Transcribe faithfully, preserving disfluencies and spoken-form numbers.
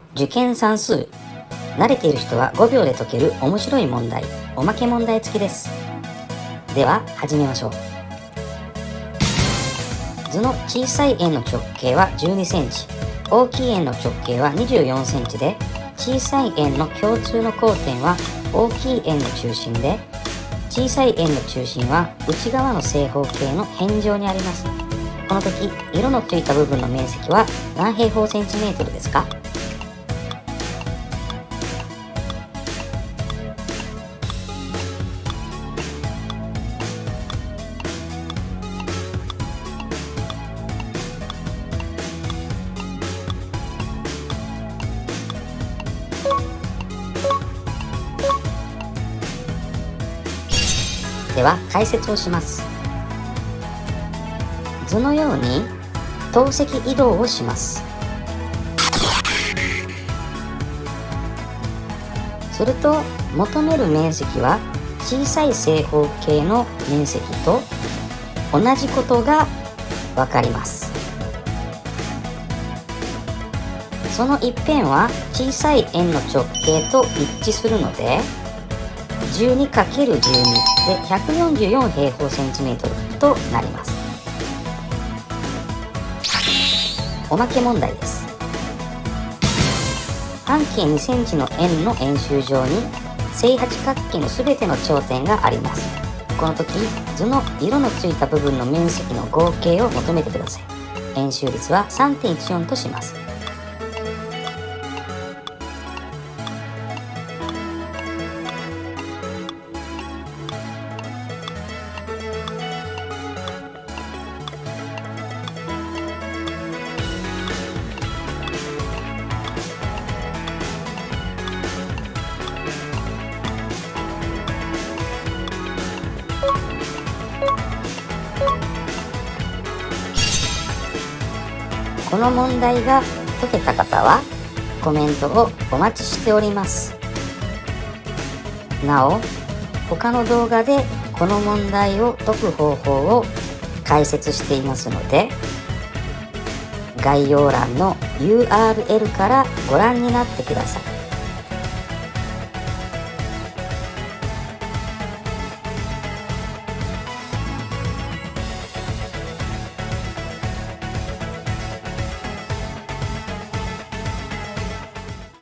受験算数。慣れている人はごびょうで解ける面白い問題、おまけ問題付きです。では始めましょう。図の小さい円の直径はじゅうにセンチ、大きい円の直径はにじゅうよんセンチで、小さい円の共通の交点は大きい円の中心で、小さい円の中心は内側の正方形の辺上にあります。この時、色のついた部分の面積は何平方センチメートルですか？では解説をします。図のように等積移動をします。すると求める面積は小さい正方形の面積と同じことがわかります。その一辺は小さい円の直径と一致するので じゅうにかけるじゅうに でひゃくよんじゅうよん平方センチメートルとなります。おまけ問題です。半径にセンチの円の円周上に正八角形のすべての頂点があります。この時、図の色のついた部分の面積の合計を求めてください。円周率は さんてんいちよん とします。この問題が解けた方はコメントをお待ちしております。なお、他の動画でこの問題を解く方法を解説していますので、概要欄の ユーアールエル からご覧になってください。